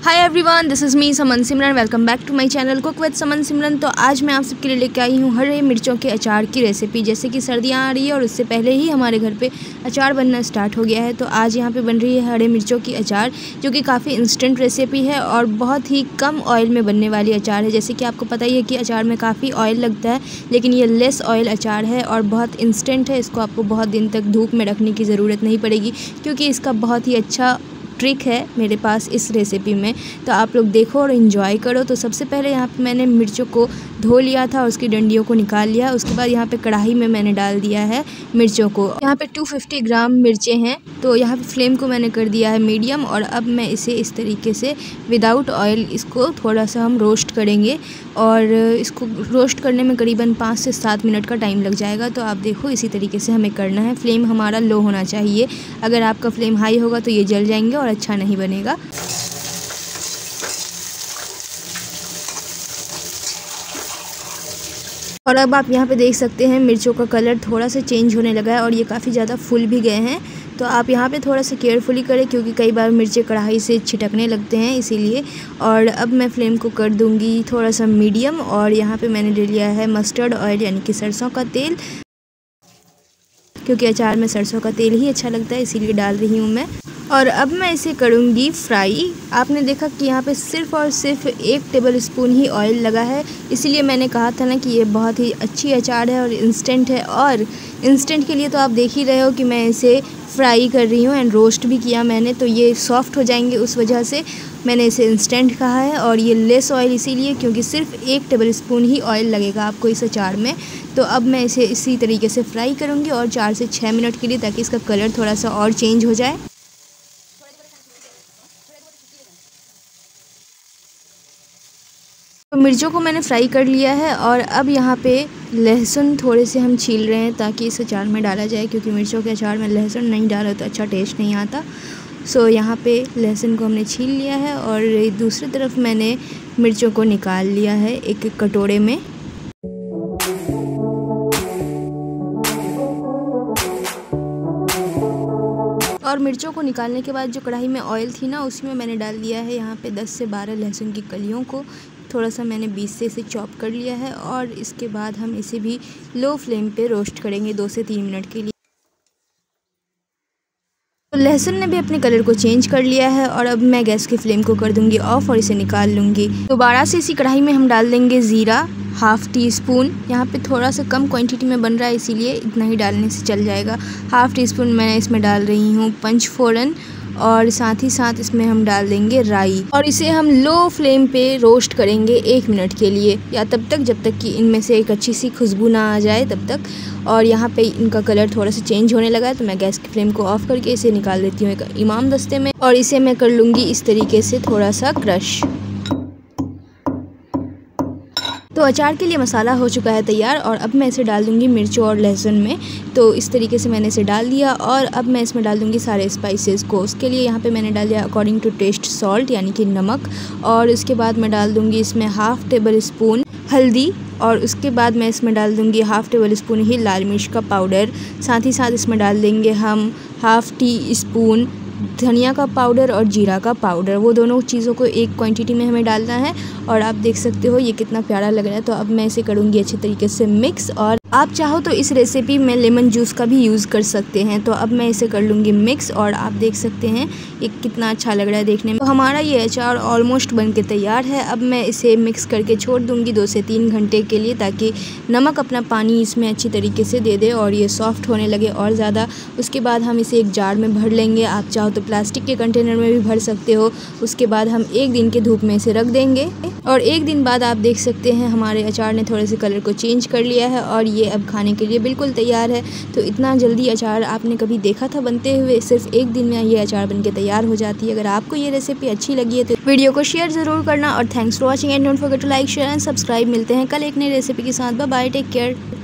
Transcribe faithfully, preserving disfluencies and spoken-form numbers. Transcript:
Hi everyone, this is me Saman Simran. Welcome back to my channel cook with Saman Simran. तो आज मैं आप सबके लिए लेके आई हूँ हरे मिर्चों के अचार की रेसिपी। जैसे कि सर्दियाँ आ रही है और उससे पहले ही हमारे घर पे अचार बनना स्टार्ट हो गया है। तो आज यहाँ पे बन रही है हरे मिर्चों की अचार, जो कि काफ़ी इंस्टेंट रेसिपी है और बहुत ही कम ऑयल में बनने वाली अचार है। जैसे कि आपको पता ही है कि अचार में काफ़ी ऑयल लगता है, लेकिन ये लेस ऑयल अचार है और बहुत इंस्टेंट है। इसको आपको बहुत दिन तक धूप में रखने की ज़रूरत नहीं पड़ेगी, क्योंकि इसका बहुत ही अच्छा ट्रिक है मेरे पास इस रेसिपी में। तो आप लोग देखो और इन्जॉय करो। तो सबसे पहले यहाँ पे मैंने मिर्चों को धो लिया था और उसकी डंडियों को निकाल लिया। उसके बाद यहाँ पे कढ़ाई में मैंने डाल दिया है मिर्चों को। यहाँ पे दो सौ पचास ग्राम मिर्चें हैं। तो यहाँ पे फ्लेम को मैंने कर दिया है मीडियम और अब मैं इसे इस तरीके से विदाउट ऑयल इसको थोड़ा सा हम रोस्ट करेंगे और इसको रोस्ट करने में करीबन पाँच से सात मिनट का टाइम लग जाएगा। तो आप देखो इसी तरीके से हमें करना है। फ्लेम हमारा लो होना चाहिए। अगर आपका फ्लेम हाई होगा तो ये जल जाएंगे और अच्छा नहीं बनेगा। और अब आप यहाँ पे देख सकते हैं मिर्चों का कलर थोड़ा सा चेंज होने लगा है और ये काफ़ी ज़्यादा फूल भी गए हैं। तो आप यहाँ पे थोड़ा सा केयरफुली करें, क्योंकि कई बार मिर्चें कढ़ाई से छिटकने लगते हैं, इसीलिए। और अब मैं फ्लेम को कर दूँगी थोड़ा सा मीडियम और यहाँ पे मैंने ले लिया है मस्टर्ड ऑयल, यानी कि सरसों का तेल, क्योंकि अचार में सरसों का तेल ही अच्छा लगता है, इसीलिए डाल रही हूँ मैं। और अब मैं इसे करूँगी फ्राई। आपने देखा कि यहाँ पे सिर्फ और सिर्फ एक टेबल स्पून ही ऑयल लगा है, इसीलिए मैंने कहा था ना कि ये बहुत ही अच्छी अचार है और इंस्टेंट है। और इंस्टेंट के लिए तो आप देख ही रहे हो कि मैं इसे फ्राई कर रही हूँ एंड रोस्ट भी किया मैंने, तो ये सॉफ्ट हो जाएंगे, उस वजह से मैंने इसे इंस्टेंट कहा है। और ये लेस ऑयल इसीलिए क्योंकि सिर्फ एक टेबल स्पून ही ऑयल लगेगा आपको इस अचार में। तो अब मैं इसे इसी तरीके से फ्राई करूँगी और चार से छः मिनट के लिए, ताकि इसका कलर थोड़ा सा और चेंज हो जाए। तो मिर्चों को मैंने फ्राई कर लिया है और अब यहाँ पे लहसुन थोड़े से हम छील रहे हैं ताकि इस अचार में डाला जाए, क्योंकि मिर्चों के अचार में लहसुन नहीं डाला तो अच्छा टेस्ट नहीं आता। सो यहाँ पे लहसुन को हमने छील लिया है और दूसरी तरफ मैंने मिर्चों को निकाल लिया है एक कटोरे में। और मिर्चों को निकालने के बाद जो कढ़ाई में ऑयल थी ना, उसी में मैंने डाल दिया है यहाँ पे दस से बारह लहसुन की कलियों को। थोड़ा सा मैंने बीस से इसे चॉप कर लिया है और इसके बाद हम इसे भी लो फ्लेम पे रोस्ट करेंगे दो से तीन मिनट के लिए। तो लहसुन ने भी अपने कलर को चेंज कर लिया है और अब मैं गैस की फ्लेम को कर दूंगी ऑफ और इसे निकाल लूँगी। दोबारा से इसी कढ़ाई में हम डाल देंगे ज़ीरा हाफ़ टी स्पून। यहाँ पे थोड़ा सा कम क्वांटिटी में बन रहा है, इसीलिए इतना ही डालने से चल जाएगा। हाफ़ टी स्पून मैं इसमें डाल रही हूँ पंचफोरन और साथ ही साथ इसमें हम डाल देंगे राई और इसे हम लो फ्लेम पे रोस्ट करेंगे एक मिनट के लिए, या तब तक जब तक कि इनमें से एक अच्छी सी खुशबू ना आ जाए तब तक। और यहाँ पे इनका कलर थोड़ा सा चेंज होने लगा है, तो मैं गैस की फ्लेम को ऑफ करके इसे निकाल देती हूँ एक इमाम दस्ते में और इसे मैं कर लूँगी इस तरीके से थोड़ा सा क्रश। तो अचार के लिए मसाला हो चुका है तैयार और अब मैं इसे डाल दूँगी मिर्चों और लहसुन में। तो इस तरीके से मैंने इसे डाल दिया और अब मैं इसमें डाल दूँगी सारे स्पाइसेस को। उसके लिए यहाँ पे मैंने डाल दिया अकॉर्डिंग टू टेस्ट सॉल्ट, यानी कि नमक। और उसके बाद मैं डाल दूँगी इसमें हाफ़ टेबल स्पून हल्दी और उसके बाद मैं इसमें डाल दूँगी हाफ़ टेबल स्पून ही लाल मिर्च का पाउडर। साथ ही साथ इसमें डाल देंगे हम हाफ़ टी स्पून धनिया का पाउडर और जीरा का पाउडर। वो दोनों चीज़ों को एक क्वांटिटी में हमें डालना है और आप देख सकते हो ये कितना प्यारा लग रहा है। तो अब मैं इसे करूँगी अच्छे तरीके से मिक्स, और आप चाहो तो इस रेसिपी में लेमन जूस का भी यूज़ कर सकते हैं। तो अब मैं इसे कर लूँगी मिक्स और आप देख सकते हैं ये कितना अच्छा लग रहा है देखने में। तो हमारा ये अचार ऑलमोस्ट बन के तैयार है। अब मैं इसे मिक्स करके छोड़ दूँगी दो से तीन घंटे के लिए, ताकि नमक अपना पानी इसमें अच्छी तरीके से दे दे और ये सॉफ्ट होने लगे और ज़्यादा। उसके बाद हम इसे एक जार में भर लेंगे। आप चाहो तो प्लास्टिक के कंटेनर में भी भर सकते हो। उसके बाद हम एक दिन के धूप में इसे रख देंगे और एक दिन बाद आप देख सकते हैं हमारे अचार ने थोड़े से कलर को चेंज कर लिया है और ये अब खाने के लिए बिल्कुल तैयार है। तो इतना जल्दी अचार आपने कभी देखा था बनते हुए? सिर्फ एक दिन में ये अचार बनके तैयार हो जाती है। अगर आपको ये रेसिपी अच्छी लगी है तो वीडियो को शेयर ज़रूर करना और thanks for watching and don't forget to like share and subscribe. मिलते हैं कल एक नई रेसिपी के साथ। Bye bye, take care.